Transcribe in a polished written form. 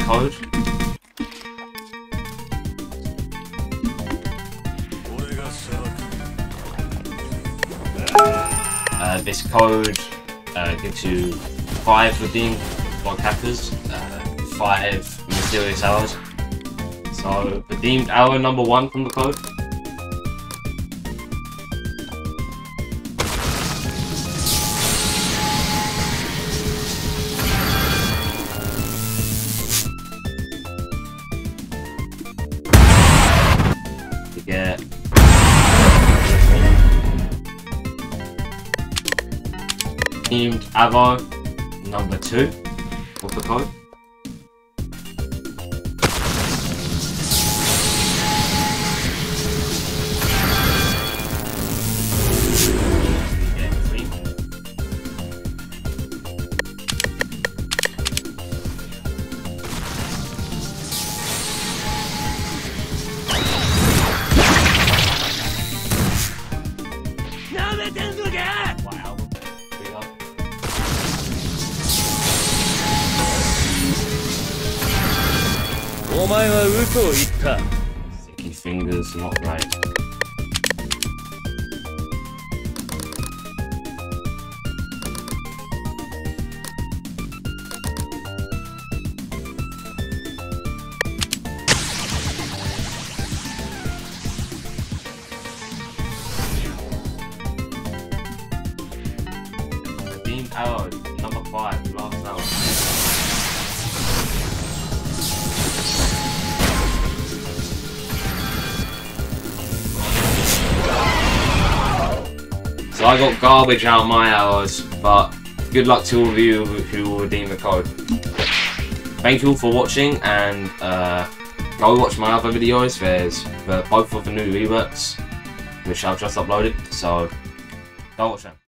code. This code gives you 5 redeemed block hackers, 5 mysterious hours. So, redeemed hour number 1 from the code. To get redeemed hour number 2 of the code. Sticky fingers, not right. Redeemed hour number 5, last hour. So I got garbage out of my hours, but good luck to all of you who will redeem the code. Thank you all for watching, and go watch my other videos. There's both of the new reworks, which I've just uploaded, so go watch them.